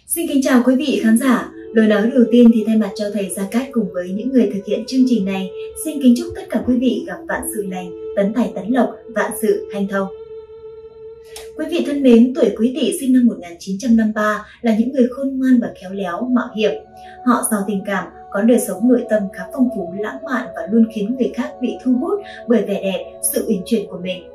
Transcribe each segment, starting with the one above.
Xin kính chào quý vị khán giả. Lời nói đầu tiên thì thay mặt cho thầy Gia Cát cùng với những người thực hiện chương trình này, xin kính chúc tất cả quý vị gặp vạn sự lành, tấn tài tấn lộc, vạn sự hanh thông. Quý vị thân mến, tuổi Quý Tỵ sinh năm 1953 là những người khôn ngoan và khéo léo, mạo hiểm. Họ giàu tình cảm, có đời sống nội tâm khá phong phú, lãng mạn và luôn khiến người khác bị thu hút bởi vẻ đẹp, sự uyển chuyển của mình.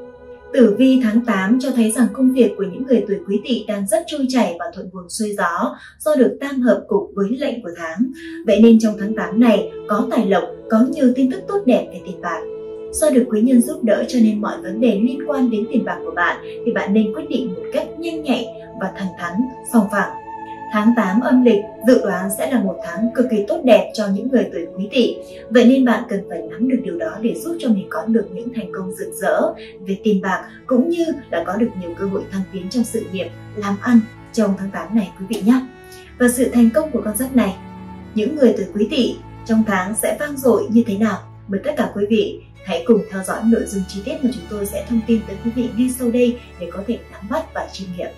Tử vi tháng 8 cho thấy rằng công việc của những người tuổi Quý Tỵ đang rất trôi chảy và thuận buồm xuôi gió do được tam hợp cục với lệnh của tháng. Vậy nên trong tháng 8 này có tài lộc, có nhiều tin tức tốt đẹp về tiền bạc. Do được quý nhân giúp đỡ cho nên mọi vấn đề liên quan đến tiền bạc của bạn thì bạn nên quyết định một cách nhanh nhạy và thẳng thắn, sòng phẳng. Tháng 8 âm lịch dự đoán sẽ là một tháng cực kỳ tốt đẹp cho những người tuổi Quý Tỵ. Vậy nên bạn cần phải nắm được điều đó để giúp cho mình có được những thành công rực rỡ về tiền bạc cũng như là có được nhiều cơ hội thăng tiến trong sự nghiệp, làm ăn trong tháng 8 này quý vị nhé. Và sự thành công của con giáp này, những người tuổi Quý Tỵ trong tháng sẽ vang dội như thế nào? Mời tất cả quý vị hãy cùng theo dõi nội dung chi tiết mà chúng tôi sẽ thông tin tới quý vị ngay sau đây để có thể nắm bắt và chiêm nghiệm.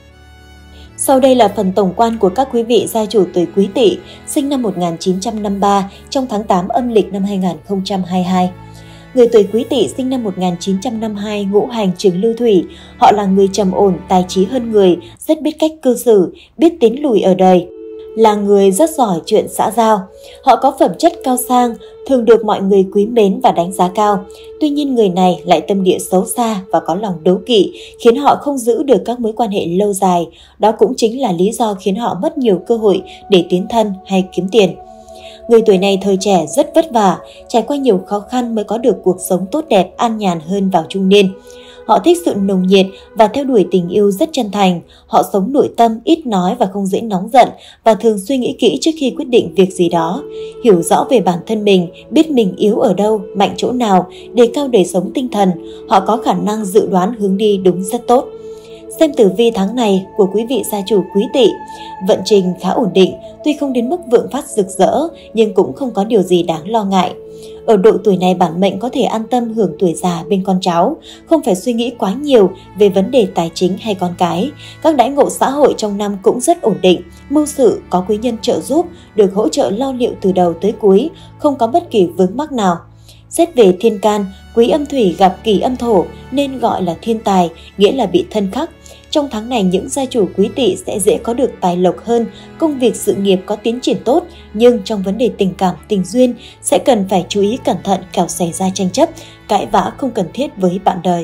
Sau đây là phần tổng quan của các quý vị gia chủ tuổi Quý Tỵ sinh năm 1953 trong tháng 8 âm lịch năm 2022. Người tuổi Quý Tỵ sinh năm 1952 ngũ hành trường lưu thủy, họ là người trầm ổn, tài trí hơn người, rất biết cách cư xử, biết tiến lùi ở đời. Là người rất giỏi chuyện xã giao. Họ có phẩm chất cao sang, thường được mọi người quý mến và đánh giá cao. Tuy nhiên người này lại tâm địa xấu xa và có lòng đố kỵ, khiến họ không giữ được các mối quan hệ lâu dài. Đó cũng chính là lý do khiến họ mất nhiều cơ hội để tiến thân hay kiếm tiền. Người tuổi này thời trẻ rất vất vả, trải qua nhiều khó khăn mới có được cuộc sống tốt đẹp, an nhàn hơn vào trung niên. Họ thích sự nồng nhiệt và theo đuổi tình yêu rất chân thành. Họ sống nội tâm, ít nói và không dễ nóng giận và thường suy nghĩ kỹ trước khi quyết định việc gì đó. Hiểu rõ về bản thân mình, biết mình yếu ở đâu, mạnh chỗ nào, đề cao đời sống tinh thần. Họ có khả năng dự đoán hướng đi đúng rất tốt. Xem tử vi tháng này của quý vị gia chủ Quý Tỵ. Vận trình khá ổn định, tuy không đến mức vượng phát rực rỡ nhưng cũng không có điều gì đáng lo ngại. Ở độ tuổi này bản mệnh có thể an tâm hưởng tuổi già bên con cháu, không phải suy nghĩ quá nhiều về vấn đề tài chính hay con cái. Các đãi ngộ xã hội trong năm cũng rất ổn định, mưu sự có quý nhân trợ giúp, được hỗ trợ lo liệu từ đầu tới cuối, không có bất kỳ vướng mắc nào. Xét về thiên can, quý âm thủy gặp kỷ âm thổ nên gọi là thiên tài, nghĩa là bị thân khắc. Trong tháng này những gia chủ Quý Tỵ sẽ dễ có được tài lộc hơn, công việc sự nghiệp có tiến triển tốt, nhưng trong vấn đề tình cảm, tình duyên sẽ cần phải chú ý cẩn thận kẻo xảy ra tranh chấp, cãi vã không cần thiết với bạn đời.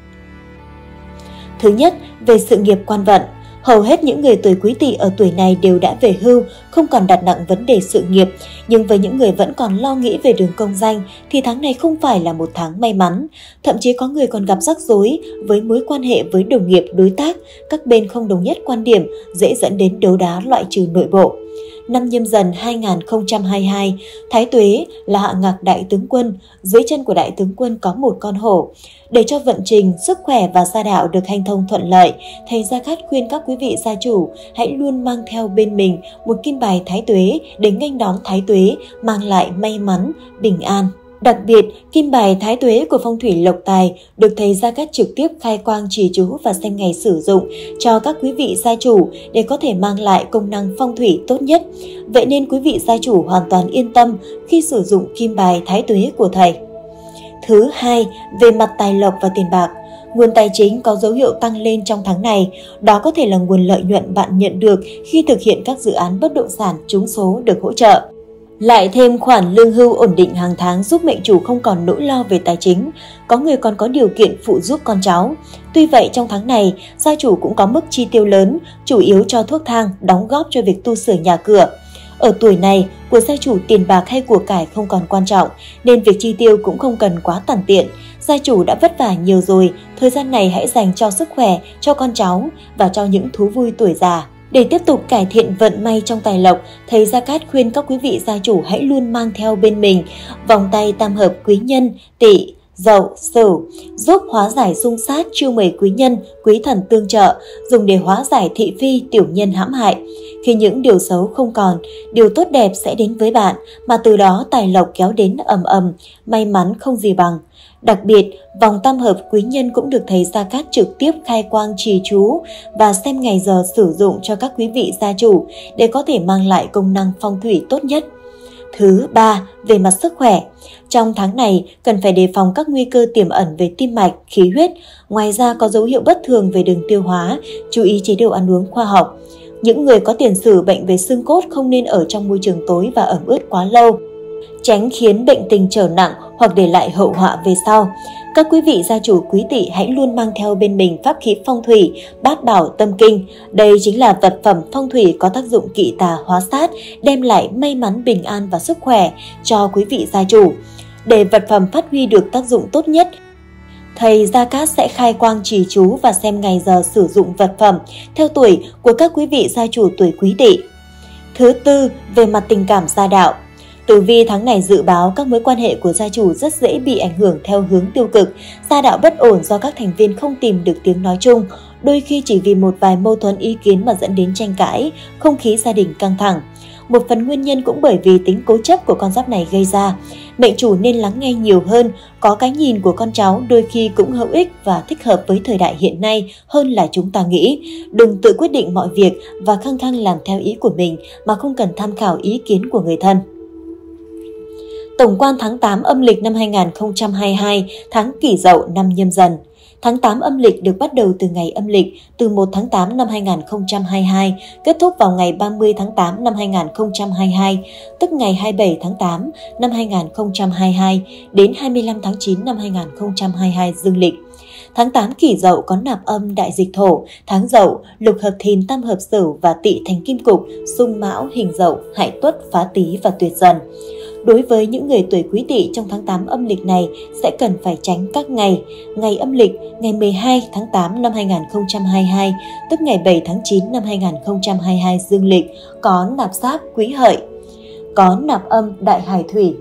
Thứ nhất, về sự nghiệp quan vận. Hầu hết những người tuổi Quý Tỵ ở tuổi này đều đã về hưu, không còn đặt nặng vấn đề sự nghiệp. Nhưng với những người vẫn còn lo nghĩ về đường công danh thì tháng này không phải là một tháng may mắn. Thậm chí có người còn gặp rắc rối với mối quan hệ với đồng nghiệp, đối tác. Các bên không đồng nhất quan điểm, dễ dẫn đến đấu đá loại trừ nội bộ. Năm Nhâm Dần 2022, Thái Tuế là hạ ngạc đại tướng quân, dưới chân của đại tướng quân có một con hổ. Để cho vận trình, sức khỏe và gia đạo được hanh thông thuận lợi, thầy Gia Cát khuyên các quý vị gia chủ hãy luôn mang theo bên mình một kim bài Thái Tuế để nghênh đón Thái Tuế, mang lại may mắn, bình an. Đặc biệt, kim bài Thái Tuế của phong thủy lộc tài được thầy Gia Cát trực tiếp khai quang trì chú và xem ngày sử dụng cho các quý vị gia chủ để có thể mang lại công năng phong thủy tốt nhất. Vậy nên quý vị gia chủ hoàn toàn yên tâm khi sử dụng kim bài Thái Tuế của thầy. Thứ hai, về mặt tài lộc và tiền bạc. Nguồn tài chính có dấu hiệu tăng lên trong tháng này, đó có thể là nguồn lợi nhuận bạn nhận được khi thực hiện các dự án bất động sản trúng số được hỗ trợ. Lại thêm khoản lương hưu ổn định hàng tháng giúp mệnh chủ không còn nỗi lo về tài chính, có người còn có điều kiện phụ giúp con cháu. Tuy vậy trong tháng này, gia chủ cũng có mức chi tiêu lớn, chủ yếu cho thuốc thang, đóng góp cho việc tu sửa nhà cửa. Ở tuổi này, của gia chủ tiền bạc hay của cải không còn quan trọng, nên việc chi tiêu cũng không cần quá tằn tiện. Gia chủ đã vất vả nhiều rồi, thời gian này hãy dành cho sức khỏe, cho con cháu và cho những thú vui tuổi già. Để tiếp tục cải thiện vận may trong tài lộc, thầy Gia Cát khuyên các quý vị gia chủ hãy luôn mang theo bên mình vòng tay tam hợp quý nhân, Tỵ, Dậu, Sửu, giúp hóa giải xung sát, chiêu mời quý nhân, quý thần tương trợ, dùng để hóa giải thị phi, tiểu nhân hãm hại. Khi những điều xấu không còn, điều tốt đẹp sẽ đến với bạn, mà từ đó tài lộc kéo đến ầm ầm, may mắn không gì bằng. Đặc biệt, vòng tam hợp quý nhân cũng được thầy Gia Cát trực tiếp khai quang trì chú và xem ngày giờ sử dụng cho các quý vị gia chủ để có thể mang lại công năng phong thủy tốt nhất. Thứ ba, về mặt sức khỏe. Trong tháng này, cần phải đề phòng các nguy cơ tiềm ẩn về tim mạch, khí huyết. Ngoài ra có dấu hiệu bất thường về đường tiêu hóa, chú ý chế độ ăn uống khoa học. Những người có tiền sử bệnh về xương cốt không nên ở trong môi trường tối và ẩm ướt quá lâu, tránh khiến bệnh tình trở nặng hoặc để lại hậu họa về sau. Các quý vị gia chủ Quý Tỵ hãy luôn mang theo bên mình pháp khí phong thủy, bát bảo tâm kinh. Đây chính là vật phẩm phong thủy có tác dụng kỵ tà hóa sát, đem lại may mắn, bình an và sức khỏe cho quý vị gia chủ. Để vật phẩm phát huy được tác dụng tốt nhất, thầy Gia Cát sẽ khai quang trì chú và xem ngày giờ sử dụng vật phẩm theo tuổi của các quý vị gia chủ tuổi Quý Tỵ. Thứ tư, về mặt tình cảm gia đạo. Tử vi tháng này dự báo các mối quan hệ của gia chủ rất dễ bị ảnh hưởng theo hướng tiêu cực, gia đạo bất ổn do các thành viên không tìm được tiếng nói chung, đôi khi chỉ vì một vài mâu thuẫn ý kiến mà dẫn đến tranh cãi, không khí gia đình căng thẳng. Một phần nguyên nhân cũng bởi vì tính cố chấp của con giáp này gây ra. Mệnh chủ nên lắng nghe nhiều hơn, có cái nhìn của con cháu đôi khi cũng hữu ích và thích hợp với thời đại hiện nay hơn là chúng ta nghĩ. Đừng tự quyết định mọi việc và khăng khăng làm theo ý của mình mà không cần tham khảo ý kiến của người thân. Tổng quan tháng 8 âm lịch năm 2022, tháng Kỷ Dậu năm Nhâm Dần. Tháng 8 âm lịch được bắt đầu từ ngày âm lịch từ 1 tháng 8 năm 2022, kết thúc vào ngày 30 tháng 8 năm 2022, tức ngày 27 tháng 8 năm 2022 đến 25 tháng 9 năm 2022 dương lịch. Tháng 8 Kỷ Dậu có nạp âm đại dịch thổ, tháng Dậu, lục hợp Thìn tam hợp Sửu và Tỵ thành kim cục, xung Mão hình Dậu, hại Tuất, phá Tý và tuyệt Dần. Đối với những người tuổi Quý Tỵ trong tháng 8 âm lịch này sẽ cần phải tránh các ngày. Ngày âm lịch, ngày 12 tháng 8 năm 2022, tức ngày 7 tháng 9 năm 2022 dương lịch, có nạp giáp Quý Hợi, có nạp âm đại hải thủy.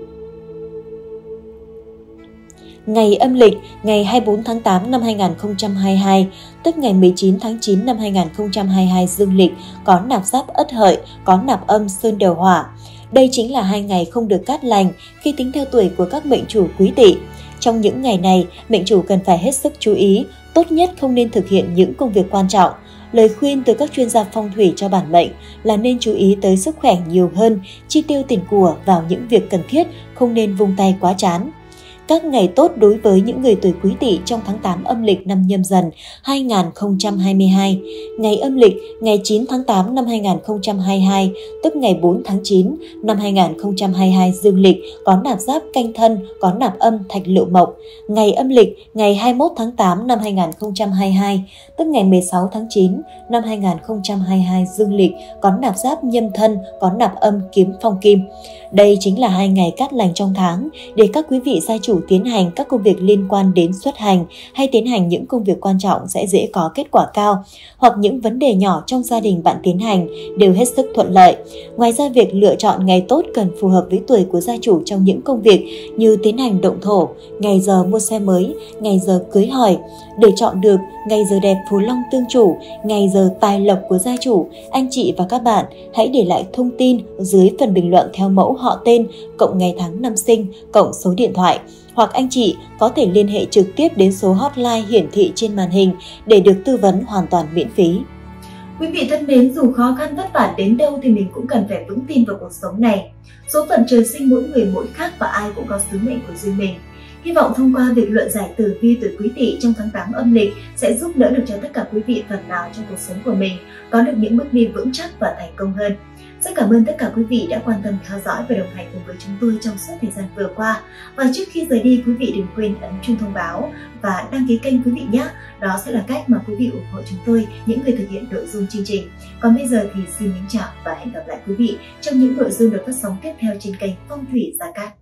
Ngày âm lịch, ngày 24 tháng 8 năm 2022, tức ngày 19 tháng 9 năm 2022 dương lịch, có nạp giáp Ất Hợi, có nạp âm Sơn Đèo Hỏa. Đây chính là 2 ngày không được cát lành khi tính theo tuổi của các mệnh chủ Quý Tỵ. Trong những ngày này, mệnh chủ cần phải hết sức chú ý, tốt nhất không nên thực hiện những công việc quan trọng. Lời khuyên từ các chuyên gia phong thủy cho bản mệnh là nên chú ý tới sức khỏe nhiều hơn, chi tiêu tiền của vào những việc cần thiết, không nên vung tay quá chán. Các ngày tốt đối với những người tuổi Quý Tỵ trong tháng 8 âm lịch năm Nhâm Dần 2022. Ngày âm lịch, ngày 9 tháng 8 năm 2022, tức ngày 4 tháng 9 năm 2022 dương lịch, có nạp giáp Canh Thân, có nạp âm Thạch Lựu Mộc. Ngày âm lịch, ngày 21 tháng 8 năm 2022, tức ngày 16 tháng 9 năm 2022 dương lịch, có nạp giáp Nhâm Thân, có nạp âm Kiếm Phong Kim. Đây chính là 2 ngày cát lành trong tháng để các quý vị gia chủ tiến hành các công việc liên quan đến xuất hành hay tiến hành những công việc quan trọng sẽ dễ có kết quả cao, hoặc những vấn đề nhỏ trong gia đình bạn tiến hành đều hết sức thuận lợi. Ngoài ra, việc lựa chọn ngày tốt cần phù hợp với tuổi của gia chủ trong những công việc như tiến hành động thổ, ngày giờ mua xe mới, ngày giờ cưới hỏi. Để chọn được ngày giờ đẹp phù long tương chủ, ngày giờ tài lộc của gia chủ, anh chị và các bạn hãy để lại thông tin dưới phần bình luận theo mẫu họ tên, cộng ngày tháng năm sinh, cộng số điện thoại. Hoặc anh chị có thể liên hệ trực tiếp đến số hotline hiển thị trên màn hình để được tư vấn hoàn toàn miễn phí. Quý vị thân mến, dù khó khăn vất vả đến đâu thì mình cũng cần phải vững tin vào cuộc sống này. Số phận trời sinh mỗi người mỗi khác và ai cũng có sứ mệnh của riêng mình. Hy vọng thông qua việc luận giải tử vi tuổi Quý Tỵ trong tháng 8 âm lịch sẽ giúp đỡ được cho tất cả quý vị phần nào trong cuộc sống của mình có được những bước đi vững chắc và thành công hơn. Rất cảm ơn tất cả quý vị đã quan tâm theo dõi và đồng hành cùng với chúng tôi trong suốt thời gian vừa qua. Và trước khi rời đi, quý vị đừng quên ấn chuông thông báo và đăng ký kênh quý vị nhé. Đó sẽ là cách mà quý vị ủng hộ chúng tôi, những người thực hiện nội dung chương trình. Còn bây giờ thì xin kính chào và hẹn gặp lại quý vị trong những nội dung được phát sóng tiếp theo trên kênh Phong Thủy Gia Cát.